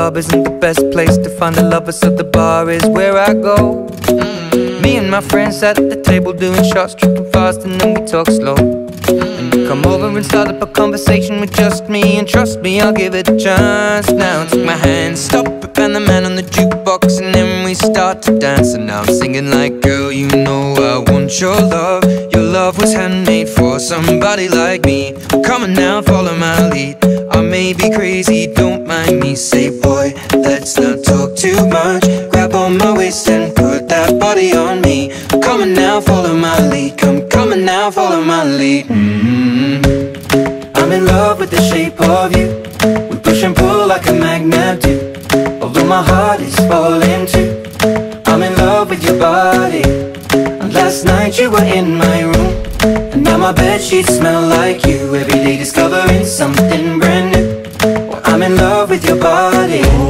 club isn't the best place to find a lover, so the bar is where I go. Me and my friends sat at the table doing shots, tripping fast, and then we talk slow. And you come over and start up a conversation with just me, and trust me, I'll give it a chance. Now take my hand, stop it, and the man on the jukebox, and then we start to dance. And now I'm singing like, girl, you know I want your love. Your love was handmade for somebody like me. Come on now, follow my lead. I may be crazy, don't mind me. Say, boy, let's not talk too much. Grab on my waist and put that body on me. Come on now, follow my lead. Come on now, follow my lead. I'm in love with the shape of you. We push and pull like a magnet do. Although my heart is falling too, I'm in love with your body. And last night you were in my room, and now my bedsheets smell like you. Every day discovering something brand new. Well, I'm in love with your body.